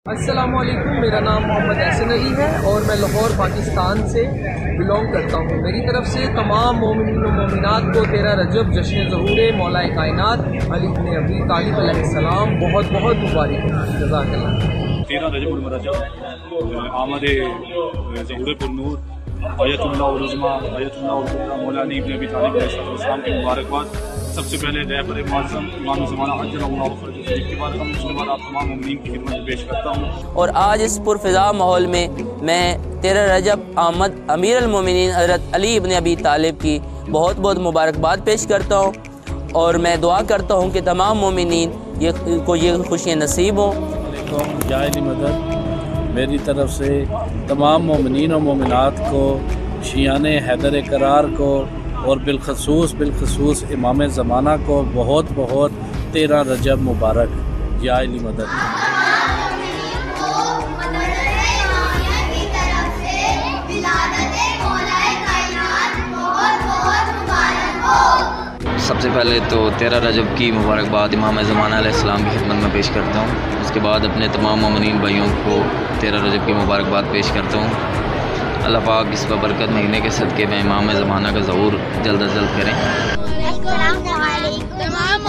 السلام علیکم، میرا نام محمد احسن علی ہے اور میں لاہور پاکستان سے بلونگ کرتا ہوں۔ میری طرف سے تمام مومنین و مومنات کو 13 رجب جشن ظہور مولا کائنات علی بن ابی طالب علیہ السلام بہت بہت مبارک ہو۔ جزاک اللہ۔ 13 رجب المرجب آمد ظہور پرنور آیت اللہ العظمیٰ آیت اللہ الکبریٰ مولا علی بن ابی طالب علیہ السلام کی مبارکباد۔ سب سے پہلے رہبر معظم امام زمانہ عجل اللہ فرجہ کی مبارکباد، اس کے بعد آپ تمام مومنین کی خدمت میں پیش کرتا ہوں۔ اور آج اس پرفضا ماحول میں 13 رجب آمد امیر المومنین حضرت علی ابن ابی طالب کی بہت بہت مبارکباد پیش کرتا ہوں، اور میں دعا کرتا ہوں کہ تمام مومنین کو یہ خوشیاں نصیب ہوں۔ یا علی مدد میری طرف سے تمام مومنین و مومنات کو، شیعان حیدر کرار کو اور بالخصوص امام زمانہ کو بہت بہت 13 رجب مبارک۔ یا علی مدد۔ سب سے پہلے تو 13 رجب کی مبارکباد امام زمانہ علیہ السلام کی خدمت میں پیش کرتا ہوں۔ اس کے بعد اپنے تمام مومنین بھائیوں کو 13 رجب کی مبارکباد پیش کرتا ہوں۔ اللہ پاک اس بابرکت مہینے کے صدقے میں امام زمانہ کا ظہور جلد از جلد کریں۔ السلام علیکم۔ تمام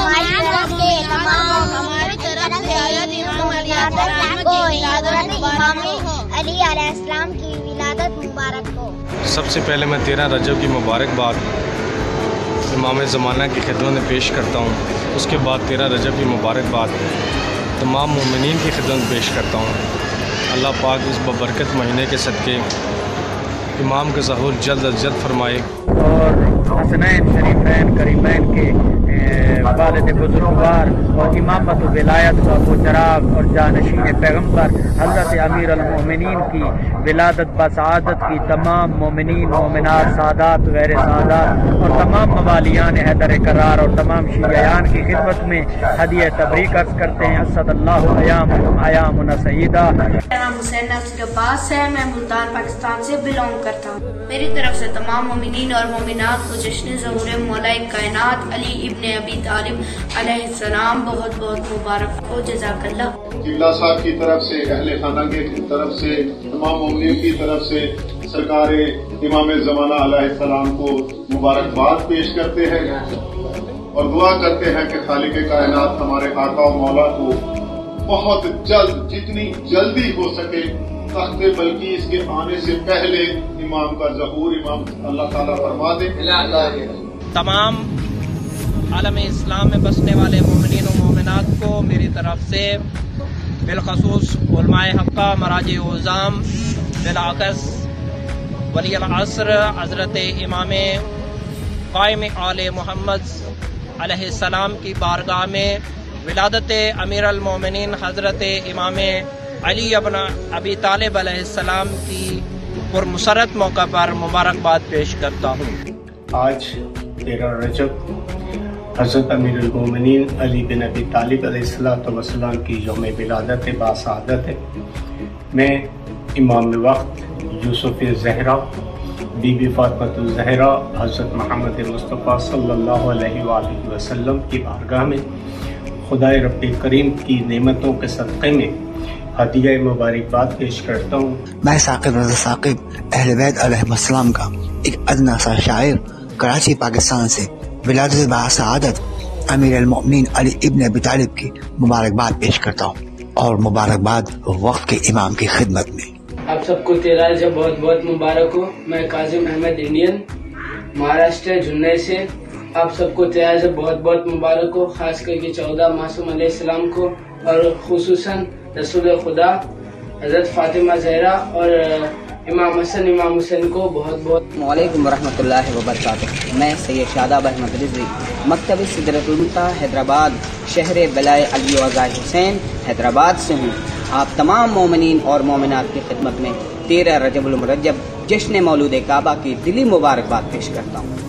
علی علیہ السلام کی ولادت مبارک ہو۔ سب سے پہلے میں 13 رجب کی مبارکباد امام زمانہ کی خدمت میں پیش کرتا ہوں۔ اس کے بعد 13 رجب کی مبارکباد تمام مومنین کی خدمت میں پیش کرتا ہوں۔ اللہ پاک اس ببرکت مہینے کے صدقے امام کا ظہور جلد از جلد فرمائے۔ اور حسنین شریفین کریمین کے والد بزرگوار اور امامت و ولایت کا وہ چراغ اور جانشین پیغمبر حضرت امیر المومنین کی ولادت بسعادت کی تمام مومنین مومنات سادات غیر سادات اور تمام موالیان حیدر کرار اور تمام شیعیان کی خدمت میں ہدیہ تبریک عرض کرتے ہیں۔ اسد اللہ ایامنا سعیدہ۔ میرا نام حسین نفس عباس ہے، میں ملتان پاکستان سے بلونگ کرتا ہوں۔ میری طرف سے تمام مومنین اور مومنات کو جشن ظہور مولا کائنات علی ابن ابی طالب علیہ السلام بہت بہت مبارک ہو۔ جزاک اللہ۔ قبلہ صاحب کی طرف سے، اہل خانہ کی طرف سے، تمام مومنین کی طرف سے سرکار امام زمانہ علیہ السلام کو مبارکباد پیش کرتے ہیں اور دعا کرتے ہیں کہ خالق کائنات ہمارے آقا و مولا کو بہت جلد، جتنی جلدی ہو سکے، تخت بلقیس اس کے آنے سے پہلے امام کا ظہور امام اللہ تعالیٰ فرما دے۔ تمام عالم اسلام میں بسنے والے مومنین و مومنات کو میری طرف سے، بالخصوص علماء حقہ، مراجع اعظام، بالعکس ولی العصر حضرت امام قائم آل محمد علیہ السلام کی بارگاہ میں ولادت امیر المومنین حضرت امام علی ابن ابی طالب علیہ السلام کی پرمسرت موقع پر مبارکباد پیش کرتا ہوں۔ آج 13 رجب حضرت امیر المومنین علی بن ابی طالب علیہ السلام کی یوم ولادت باسعادت ہے۔ میں امام وقت یوسف زہرا، بی بی فاطمۃ الزہرا، حضرت محمد مصطفیٰ صلی اللہ علیہ وآلہ وسلم کی بارگاہ میں خدائے رب کریم کی نعمتوں کے صدقے میں ہدیہ مبارکباد پیش کرتا ہوں۔ میں ثاقب رضا ثاقب اہل بیت علیہ السلام کا ایک ادنا سا شاعر، کراچی پاکستان سے ولادت باسعادت امیر المومنین علی ابن ابی طالب کی مبارکباد پیش کرتا ہوں، اور مبارکباد وقت کے امام کی خدمت میں۔ آپ سب کو 13 رجب بہت بہت مبارک ہو۔ میں کاظم احمد انڈین، مہاراشٹر جنئی سے۔ آپ سب کو 13 رجب بہت بہت مبارک ہو، خاص کر کے 14 معصوم علیہ السلام کو، اور خصوصاً رسول خدا حضرت فاطمہ زہرا اور امام حسن امام حسین کو بہت بہت۔ وعلیکم ورحمۃ اللہ وبرکاتہ۔ میں سید شاداب احمد رضوی، مکتب سدرۃ المنتہا حیدرآباد، شہر بلائے علی وزائے حسین حیدرآباد سے ہوں۔ آپ تمام مومنین اور مومنات کی خدمت میں 13 رجب المرجب جشن مولود کعبہ کی دلی مبارکباد پیش کرتا ہوں۔